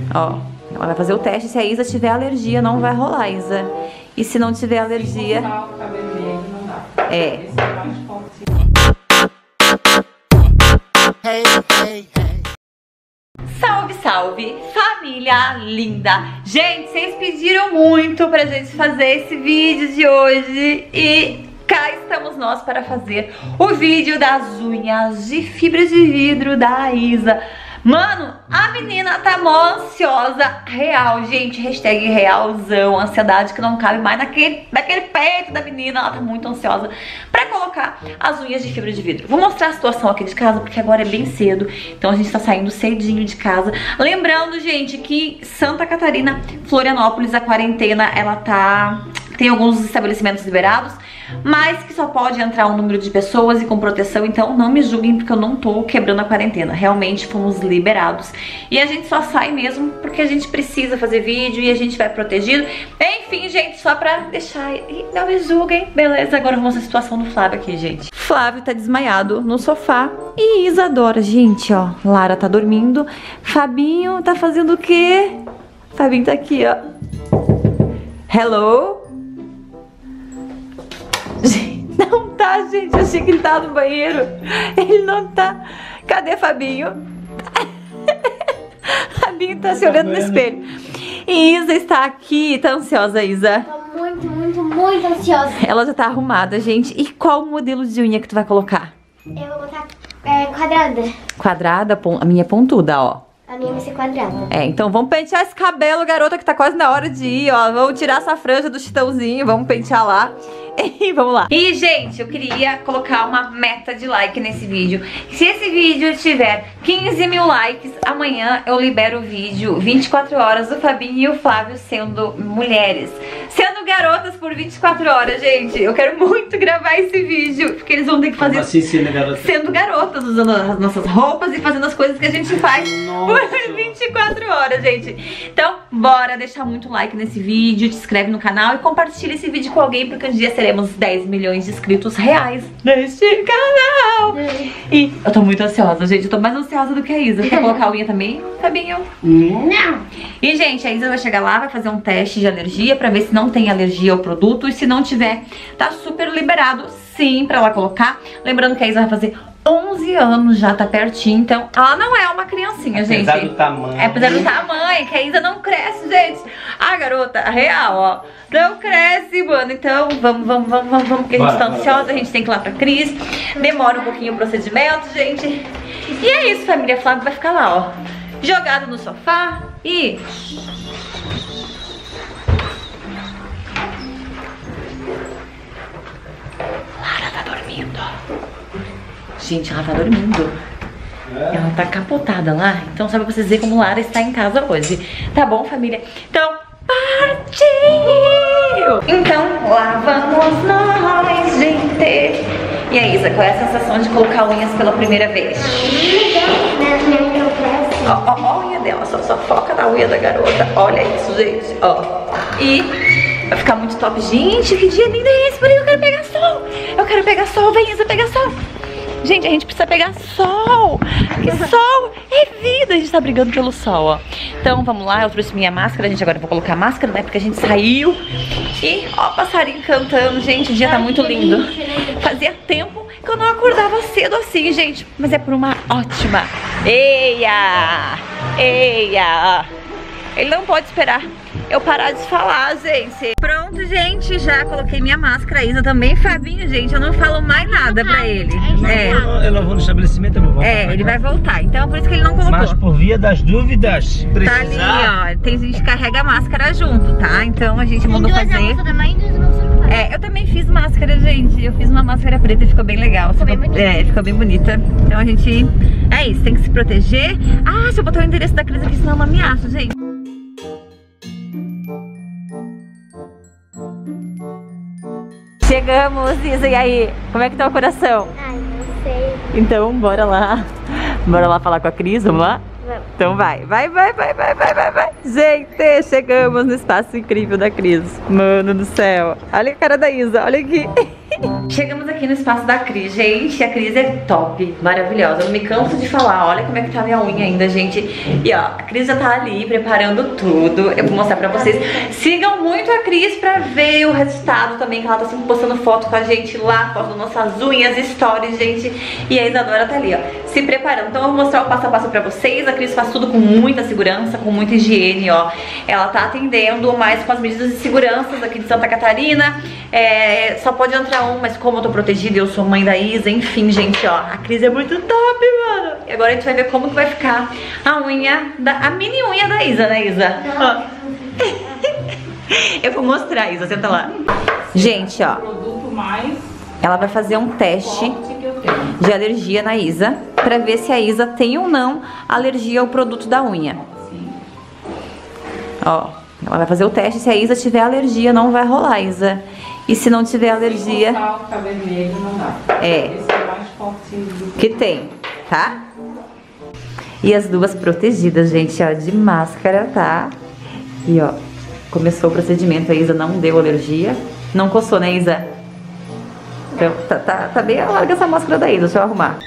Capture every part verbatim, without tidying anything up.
Ó, ela vai fazer o teste. Se a Isa tiver alergia, não vai rolar, Isa. E se não tiver alergia... É. Salve, salve, família linda! Gente, vocês pediram muito pra gente fazer esse vídeo de hoje e cá estamos nós para fazer o vídeo das unhas de fibra de vidro da Isa. Mano, a menina tá mó ansiosa, real, gente, hashtag realzão, ansiedade que não cabe mais naquele, naquele peito da menina, ela tá muito ansiosa pra colocar as unhas de fibra de vidro. Vou mostrar a situação aqui de casa, porque agora é bem cedo, então a gente tá saindo cedinho de casa. Lembrando, gente, que Santa Catarina, Florianópolis, a quarentena, ela tá... tem alguns estabelecimentos liberados, mas que só pode entrar um número de pessoas e com proteção, então não me julguem porque eu não tô quebrando a quarentena. Realmente fomos liberados. E a gente só sai mesmo porque a gente precisa fazer vídeo e a gente vai protegido. Enfim, gente, só pra deixar... não me julguem. Beleza, agora vamos à situação do Flávio aqui, gente. Flávio tá desmaiado no sofá e Isadora, gente, ó. Lara tá dormindo. Fabinho tá fazendo o quê? Fabinho tá aqui, ó. Hello? Não tá, gente, eu achei que ele tava no banheiro. Ele não tá. Cadê Fabinho? Fabinho tá se olhando no espelho. E Isa está aqui, tá ansiosa, Isa? Tô muito, muito, muito ansiosa. Ela já tá arrumada, gente. E qual modelo de unha que tu vai colocar? Eu vou botar é, quadrada. Quadrada, a minha é pontuda, ó. A minha vai ser quadrada. É, então vamos pentear esse cabelo, garota, que tá quase na hora de ir, ó. Vamos tirar essa franja do chitãozinho, vamos pentear lá. E vamos lá. E, gente, eu queria colocar uma meta de like nesse vídeo. Se esse vídeo tiver quinze mil likes, amanhã eu libero o vídeo vinte e quatro horas do Fabinho e o Flávio sendo mulheres. Sendo garotas por vinte e quatro horas, gente. Eu quero muito gravar esse vídeo, porque eles vão ter que fazer... Como assim sendo garotas? Sendo garotas, usando as nossas roupas e fazendo as coisas que a gente faz. Nossa. Por vinte e quatro horas, gente. Então, bora deixar muito like nesse vídeo, te inscreve no canal e compartilha esse vídeo com alguém, porque um dia seremos dez milhões de inscritos reais neste canal. E eu tô muito ansiosa, gente. Eu tô mais ansiosa do que a Isa. Quer colocar a unha também, Fabinho? Não. E, gente, a Isa vai chegar lá, vai fazer um teste de alergia pra ver se não tem alergia ao produto. E se não tiver, tá super liberado, sim, pra ela colocar. Lembrando que a Isa vai fazer onze anos, já tá pertinho, então ela não é uma criancinha, apesar gente. Apesar do tamanho. É, apesar do tamanho, que a Isa não cresce, gente. A garota, a real, ó, não cresce, mano. Então, vamos, vamos, vamos, vamos, vamos, porque a gente bora, tá ansiosa, bora. A gente tem que ir lá pra Cris. Demora um pouquinho o procedimento, gente. E é isso, família. Flávio vai ficar lá, ó, jogado no sofá e... Lara tá dormindo, ó. Gente, ela tá dormindo. É. Ela tá capotada lá. Então só pra vocês verem como Lara está em casa hoje. Tá bom, família? Então, partiu! Então, lá vamos nós, gente. E aí, Isa, qual é a sensação de colocar unhas pela primeira vez? Ó, ó, ó a unha dela. Só, só foca na unha da garota. Olha isso, gente. Ó. E... vai ficar muito top. Gente, que dia lindo é esse? Por aí, eu quero pegar sol. Eu quero pegar sol. Vem, Isa, pegar sol. Gente, a gente precisa pegar sol. Que sol é vida. A gente tá brigando pelo sol, ó. Então, vamos lá. Eu trouxe minha máscara. A gente agora vai colocar a máscara, né? Porque a gente saiu. E, ó, passarinho cantando. Gente, o dia tá muito lindo. Fazia tempo que eu não acordava cedo assim, gente. Mas é por uma ótima... Eia! Eia! Ele não pode esperar eu parar de falar, gente. Pronto, gente, já coloquei minha máscara. A Isa também. Fabinho, gente, eu não falo mais nada pra ele. É. Eu não vou no estabelecimento, eu vou voltar. É, ele vai voltar. Então, por isso que ele não colocou. Mas por via das dúvidas, precisar... Tá ali, ó. Tem gente que carrega a máscara junto, tá? Então a gente mandou fazer. É, eu também fiz máscara, gente. Eu fiz uma máscara preta e ficou bem legal. Ficou bem bonita. É, ficou bem bonita. Então a gente... é isso, tem que se proteger. Ah, deixa eu botar o endereço da Cris aqui, senão é uma ameaça, gente. Chegamos, Isa, e aí? Como é que tá o coração? Ai, não sei. Então, bora lá. Bora lá falar com a Cris, vamos lá? Vamos. Então vai, vai, vai, vai, vai, vai, vai, vai. Gente, chegamos no espaço incrível da Cris. Mano do céu. Olha a cara da Isa, olha aqui. Chegamos aqui no espaço da Cris, gente. A Cris é top, maravilhosa. Eu não me canso de falar. Olha como é que tá a minha unha ainda, gente. E ó, a Cris já tá ali preparando tudo. Eu vou mostrar pra vocês. Sigam muito a Cris pra ver o resultado também, que ela tá sempre postando foto com a gente lá, foto das nossas unhas, stories, gente. E a Isadora tá ali, ó, se preparando. Então eu vou mostrar o passo a passo pra vocês. A Cris faz tudo com muita segurança, com muita higiene, ó. Ela tá atendendo, mas com as medidas de segurança aqui de Santa Catarina. É, só pode entrar um, mas como eu tô protegida, eu sou mãe da Isa, enfim, gente, ó, a Cris é muito top, mano. E agora a gente vai ver como que vai ficar a unha, da, a mini unha da Isa, né, Isa? Ó. Eu vou mostrar, Isa, senta lá. Gente, ó, ela vai fazer um teste de alergia na Isa, pra ver se a Isa tem ou não alergia ao produto da unha. Ó, ela vai fazer o teste, se a Isa tiver alergia, não vai rolar, Isa. E se não tiver alergia... Ficar vermelho, não dá. É. Esse é mais fortinho do que tem, tá? E as duas protegidas, gente, ó, de máscara, tá? E ó, começou o procedimento, a Isa não deu alergia. Não coçou, né, Isa? Então, tá, tá, tá bem larga essa máscara da Isa, deixa eu arrumar.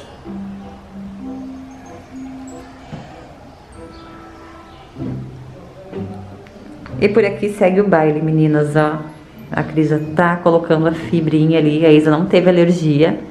E por aqui segue o baile, meninas, ó. A Cris já tá colocando a fibrinha ali. A Isa não teve alergia.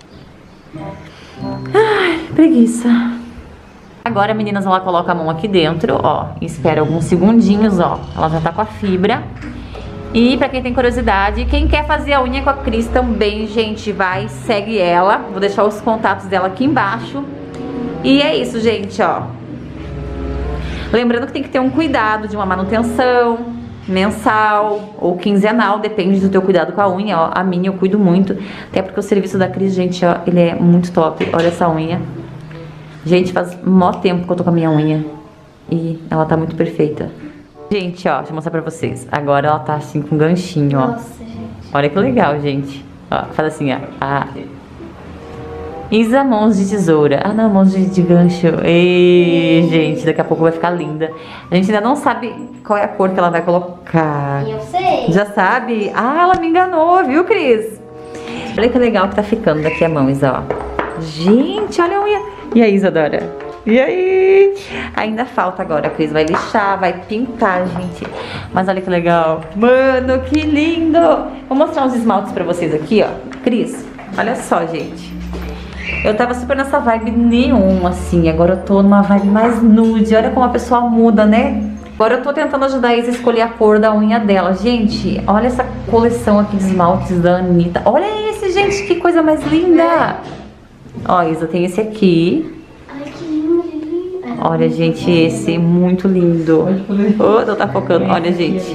Ai, preguiça. Agora, meninas, ela coloca a mão aqui dentro, ó. E espera alguns segundinhos, ó. Ela já tá com a fibra. E pra quem tem curiosidade, quem quer fazer a unha com a Cris também, gente, vai, segue ela. Vou deixar os contatos dela aqui embaixo. E é isso, gente, ó. Lembrando que tem que ter um cuidado de uma manutenção mensal ou quinzenal, depende do teu cuidado com a unha, ó. A minha eu cuido muito, até porque o serviço da Cris, gente, ó, ele é muito top. Olha essa unha. Gente, faz mó tempo que eu tô com a minha unha e ela tá muito perfeita. Gente, ó, deixa eu mostrar pra vocês. Agora ela tá assim com ganchinho, ó. Nossa, gente. Olha que legal, gente. Ó, faz assim, ó. Ah. Isa, mãos de tesoura. Ah, não, mãos de, de gancho. Ei, gente, daqui a pouco vai ficar linda. A gente ainda não sabe qual é a cor que ela vai colocar. Eu sei. Já sabe? Ah, ela me enganou, viu, Cris? Olha que legal que tá ficando daqui a mão, Isa, ó. Gente, olha a unha. E aí, Isadora? E aí? Ainda falta agora. A Cris vai lixar, vai pintar, gente. Mas olha que legal. Mano, que lindo. Vou mostrar uns esmaltes pra vocês aqui, ó. Cris, olha só, gente. Eu tava super nessa vibe neon, assim. Agora eu tô numa vibe mais nude. Olha como a pessoa muda, né? Agora eu tô tentando ajudar a Isa a escolher a cor da unha dela. Gente, olha essa coleção aqui de esmaltes da Anitta. Olha esse, gente, que coisa mais linda. Ó, Isa, tem esse aqui. Ai, que lindo, lindo. Olha, gente, esse muito lindo. Oh, não tá focando. Olha, gente.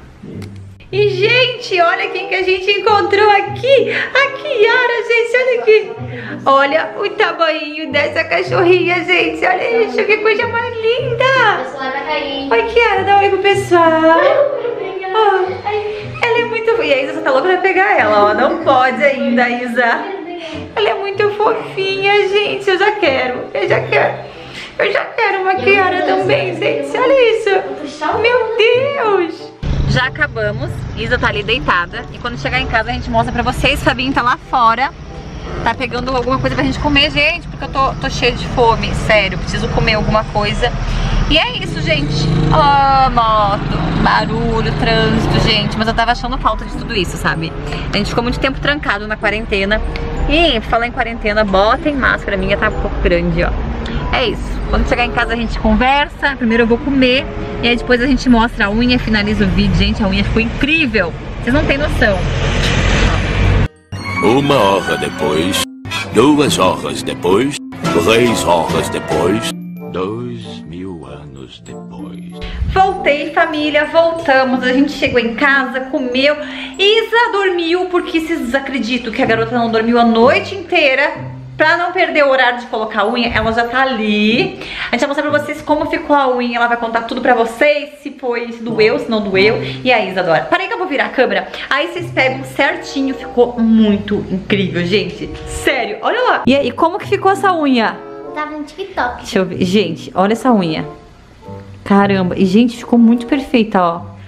E, gente, olha quem que a gente encontrou aqui. A Kiara, gente, olha aqui. Olha o tamanho dessa cachorrinha, gente. Olha isso, que coisa mais linda. O pessoal vai cair. Oi, Kiara, dá um oi pro pessoal. Oh, ela é muito... E a Isa só tá louca pra pegar ela, ó. Não pode ainda, Isa. Ela é muito fofinha, gente. Eu já quero, eu já quero. Eu já quero uma Kiara também, gente. Olha isso. Meu Deus. Já acabamos, Isa tá ali deitada. E quando chegar em casa a gente mostra pra vocês. Fabinho tá lá fora, tá pegando alguma coisa pra gente comer, gente. Porque eu tô, tô cheia de fome, sério. Preciso comer alguma coisa. E é isso, gente. Ó, oh, moto, barulho, trânsito, gente. Mas eu tava achando falta de tudo isso, sabe? A gente ficou muito tempo trancado na quarentena. E falar em quarentena, botem máscara. A minha tá um pouco grande, ó. É isso. Quando chegar em casa a gente conversa. Primeiro eu vou comer. E aí depois a gente mostra a unha, finaliza o vídeo. Gente, a unha ficou incrível. Vocês não têm noção. Uma hora depois, duas horas depois, três horas depois, dois mil anos depois. Voltei, família, voltamos. A gente chegou em casa, comeu. Isa dormiu, porque vocês acreditam que a garota não dormiu a noite inteira. Pra não perder o horário de colocar a unha, ela já tá ali. A gente vai mostrar pra vocês como ficou a unha. Ela vai contar tudo pra vocês, se foi, se doeu, se não doeu. E a Isa adora. Parei que eu vou virar a câmera. Aí vocês pegam certinho. Ficou muito incrível, gente. Sério, olha lá. E aí, como que ficou essa unha? Eu tava no TikTok. Deixa eu ver. Gente, olha essa unha. Caramba. E, gente, ficou muito perfeita, ó.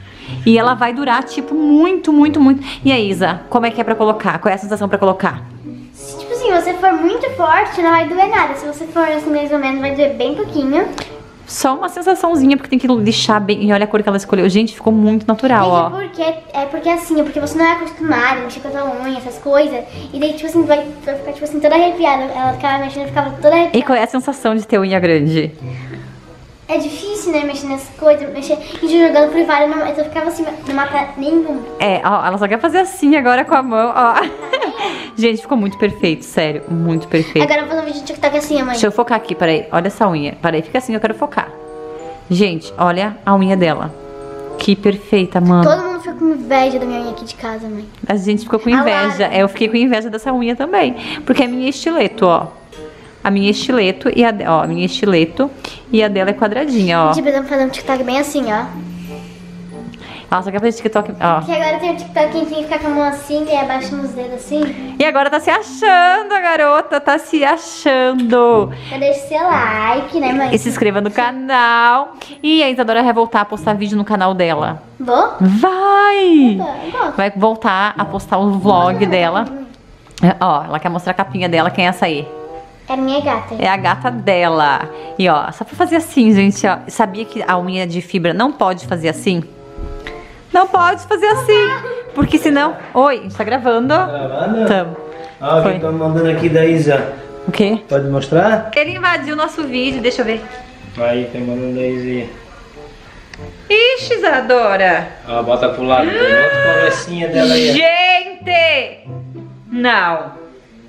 E ela vai durar, tipo, muito, muito, muito. E aí, Isa, como é que é pra colocar? Qual é a sensação pra colocar? Se, tipo assim, você for muito forte, não vai doer nada. Se você for assim, mais ou menos, vai doer bem pouquinho. Só uma sensaçãozinha, porque tem que lixar bem. E olha a cor que ela escolheu. Gente, ficou muito natural, Gente, ó. é porque, é porque assim, é porque você não é acostumada a mexer com a tua unha, essas coisas. E daí, tipo assim, vai, vai ficar, tipo assim, toda arrepiada. Ela ficava mexendo, ficava toda arrepiada. E qual é a sensação de ter unha grande? É difícil, né, mexer nessas coisas, mexer e jogando por várias, não, eu ficava assim, não mata nenhum. É, ó, ela só quer fazer assim agora com a mão, ó. Gente, ficou muito perfeito, sério, muito perfeito. Agora eu vou fazer um vídeo de TikTok assim, mãe. Deixa eu focar aqui, peraí, olha essa unha. Peraí, fica assim, eu quero focar. Gente, olha a unha dela. Que perfeita, mano. Todo mundo ficou com inveja da minha unha aqui de casa, mãe. A gente ficou com A inveja. Lara. É, eu fiquei com inveja dessa unha também. Porque é minha estileto, ó. A minha estileto e a, de- ó, a minha estileto e a dela é quadradinha, ó. Tipo, eu vou fazer um TikTok bem assim, ó. Ela só quer fazer TikTok, ó. Que agora tem o TikTok que a gente tem que ficar com a mão assim e abaixo nos dedos assim. E agora tá se achando, a garota, tá se achando. Já deixa o seu like, né, mãe? E se inscreva no canal. E a Isadora vai voltar a postar vídeo no canal dela. Vou? Vai! Eu vou. Vai voltar a postar o vlog dela. É, ó, ela quer mostrar a capinha dela, quem é essa aí? É minha gata. É a gata dela. E ó, só pra fazer assim, gente, ó. Sabia que a unha de fibra não pode fazer assim? Não pode fazer assim. Porque senão... Oi, a gente tá gravando. Gravando? Tamo. Ah, o Foi. que estão mandando aqui da Isa? O quê? Pode mostrar? Ele invadiu o nosso vídeo, deixa eu ver. Aí, tem mandando da Isa. Ixi, Isadora. Ó, bota pro lado. Tem outra conversinha dela aí. Gente! Não.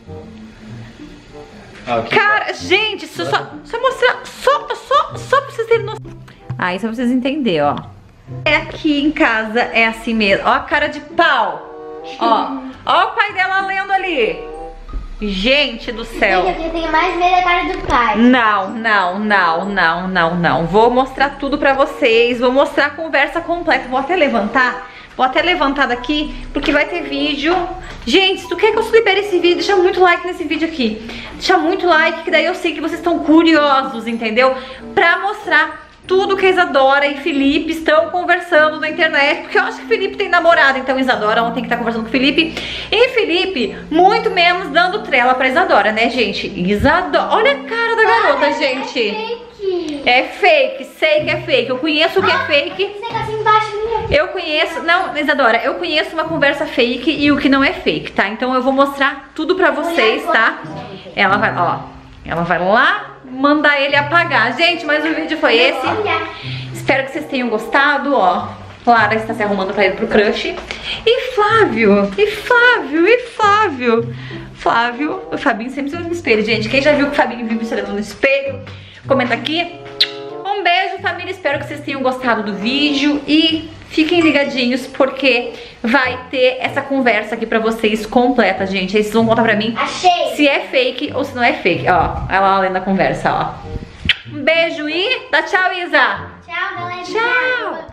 Ó, aqui. Cara, gente, só, só, só mostrar, só, só, só pra vocês terem noção. Ah, isso é pra vocês entenderem, ó. É aqui em casa, é assim mesmo. Ó a cara de pau. Ó, ó o pai dela lendo ali. Gente do céu. Gente, eu tenho mais medo da cara do pai. Não, não, não, não, não, não. Vou mostrar tudo pra vocês. Vou mostrar a conversa completa. Vou até levantar. Vou até levantar daqui, porque vai ter vídeo. Gente, se tu quer que eu libere esse vídeo, deixa muito like nesse vídeo aqui. Deixa muito like, que daí eu sei que vocês estão curiosos, entendeu? Pra mostrar tudo que a Isadora e Felipe estão conversando na internet. Porque eu acho que o Felipe tem namorada, então Isadora ontem que tá conversando com o Felipe. E Felipe, muito menos dando trela pra Isadora, né, gente? Isadora, olha a cara da garota, gente. Fake. É fake, sei que é fake. Eu conheço o que é fake. Esse negocinho embaixo, minha. Eu conheço, não, Isadora, eu conheço uma conversa fake e o que não é fake, tá? Então eu vou mostrar tudo pra vocês, tá? Ela vai, ó, ela vai lá mandar ele apagar. Gente, mas o vídeo foi esse. Espero que vocês tenham gostado, ó. Clara está se arrumando pra ir pro crush. E Flávio, e Flávio, e Flávio. Flávio, o Fabinho sempre se olha no espelho, gente. Quem já viu que o Fabinho vive se olhando no espelho, comenta aqui. Um beijo, família, espero que vocês tenham gostado do vídeo e fiquem ligadinhos porque vai ter essa conversa aqui pra vocês completa, gente. Aí vocês vão contar pra mim Achei. se é fake ou se não é fake. Ó, ela lendo a conversa, ó. Um beijo e dá tchau, Isa. Tchau, galera. Tchau.